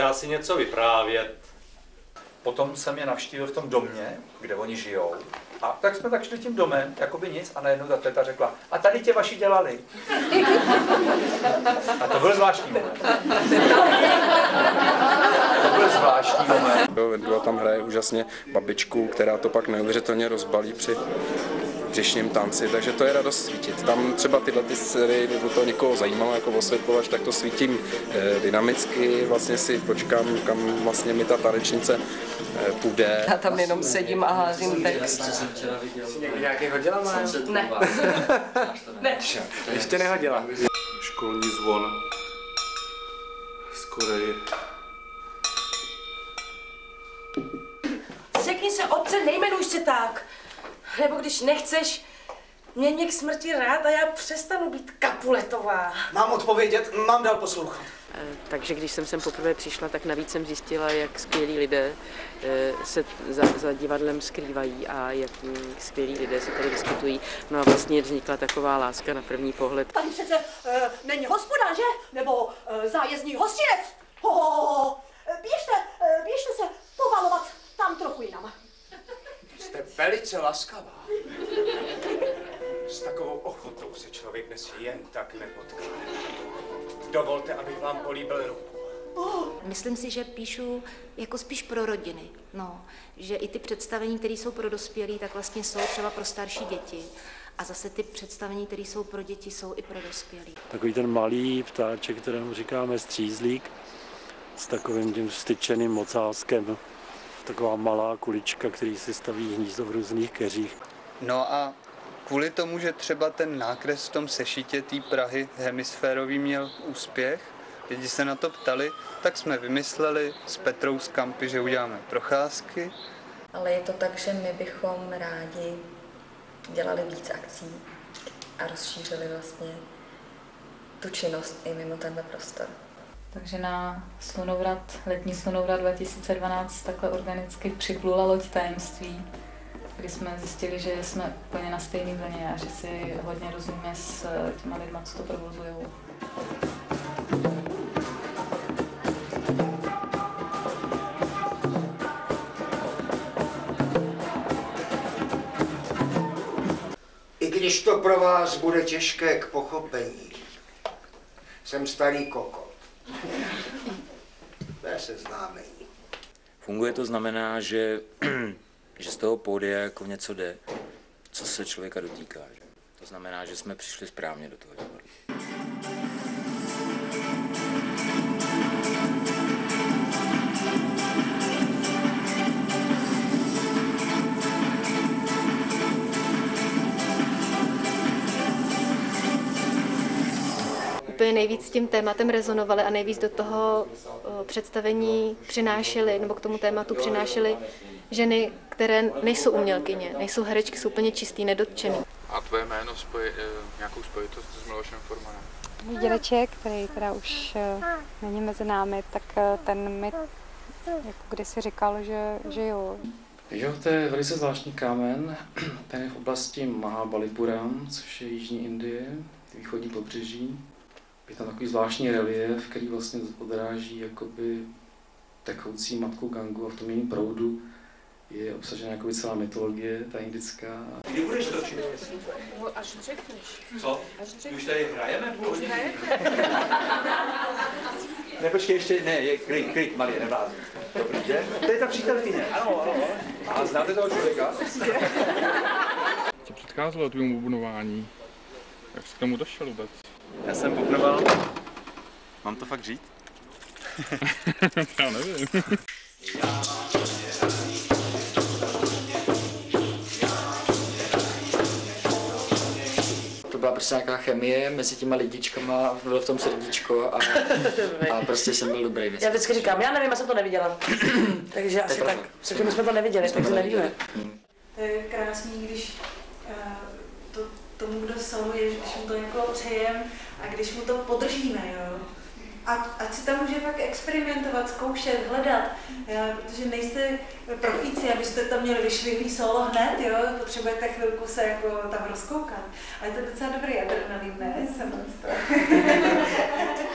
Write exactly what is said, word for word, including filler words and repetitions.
začíná si něco vyprávět. Potom jsem je navštívil v tom domě, kde oni žijou. A tak jsme tak šli tím domem, jakoby nic, a najednou ta teta řekla, a tady tě vaši dělali. A to byl zvláštní moment. To byl zvláštní moment. Vendula tam hraje úžasně babičku, která to pak neuvěřitelně rozbalí při břišním tanci, takže to je radost svítit. Tam třeba tyhle ty série, kdyby to někoho zajímalo jako osvětlovač, tak to svítím eh, dynamicky, vlastně si počkám, kam vlastně mi ta tanečnice eh, půjde. Já tam jenom sedím a házím text. Jsi někdy nějaký hodila, Májo? Ne. Ne. Ještě nehodila. Školní zvon z Koreji. Řekni se, otce, nejmenuj se tak. Nebo když nechceš, mě mě k smrti rád a já přestanu být Kapuletová. Mám odpovědět, mám dál poslouchat. Takže když jsem sem poprvé přišla, tak navíc jsem zjistila, jak skvělí lidé se za, za divadlem skrývají a jak skvělí lidé se tady vyskytují. No a vlastně vznikla taková láska na první pohled. Tady přece uh, není hospoda, že? Nebo uh, zájezdní hostinec. Ho, ho, ho. Běžte, uh, běžte se pomalovat tam trochu jinam. Jste velice laskavá. S takovou ochotou se člověk dnes jen tak nepotká. Dovolte, abych vám políbil ruku. Myslím si, že píšu jako spíš pro rodiny. No, že i ty představení, které jsou pro dospělí, tak vlastně jsou třeba pro starší děti. A zase ty představení, které jsou pro děti, jsou i pro dospělí. Takový ten malý ptáček, kterému říkáme střízlík, s takovým tím vstyčeným mocáskem. Taková malá kulička, který si staví hnízdo v různých keřích. No a kvůli tomu, že třeba ten nákres v tom sešitě té Prahy hemisférový měl úspěch, lidi se na to ptali, tak jsme vymysleli s Petrou z Kampy, že uděláme procházky. Ale je to tak, že my bychom rádi dělali víc akcí a rozšířili vlastně tu činnost i mimo tenhle prostor. Takže na slunovrat, letní slunovrat dva tisíce dvanáct takhle organicky připlula loď tajemství, kdy jsme zjistili, že jsme úplně na stejné vlně a že si hodně rozumíme s těma lidma, co to provozujou. I když to pro vás bude těžké k pochopení, jsem starý kokot. To je seznámení. Funguje to znamená, že, že z toho pódia jako něco jde, co se člověka dotýká. Že? To znamená, že jsme přišli správně do toho divadla. Úplně nejvíc s tím tématem rezonovali a nejvíc do toho představení přinášely, nebo k tomu tématu přinášely ženy, které nejsou umělkyně, nejsou herečky, jsou úplně čistý, nedotčený. A tvoje jméno spoji, nějakou spojitost s Milošem Formanem? Můj dědeček, který teda už není mezi námi, tak ten mi jako kdysi říkal, že, že jo. Jo, to je velice zvláštní kámen. Ten je v oblasti Mahabalipuram, což je jižní Indie, východní pobřeží. Je tam takový zvláštní relief, který vlastně odráží jakoby tekoucí matku Gangu a v tom jejím proudu je obsažena jakoby celá mytologie, ta indická. Kdy budeš točit? No, až řekneš. Co? Až řekneš. Už tady hrajeme? Už hrajete. Ne, počkej, ještě, ne, je klid, klid, malý, neblázni. Dobrý, že? To je ta přítelkyně, ano, ano. A znáte toho člověka? Co předcházelo tvému bubnování? Jak jsi k tomu došel vůbec? Já jsem bubnoval. Mám to fakt říct? Já nevím. To byla prostě nějaká chemie mezi těma lidičkama, bylo v tom srdíčko a, a prostě jsem byl dobrý. Já vždycky říkám, já nevím, já jsem to neviděla. Takže asi tak, protože my jsme to neviděli, tak to nevíme. To je krásný, když uh, to, tomu, kdo soluje, když mu to jako přejem a když mu to podržíme, jo. A ať si tam může fakt experimentovat, zkoušet, hledat, jo, protože nejste profíci, abyste tam měli vyšvihlý solo hned, jo, potřebujete chvilku se jako tam rozkoukat. Ale je to docela dobrý adrenalin, ne? Jsem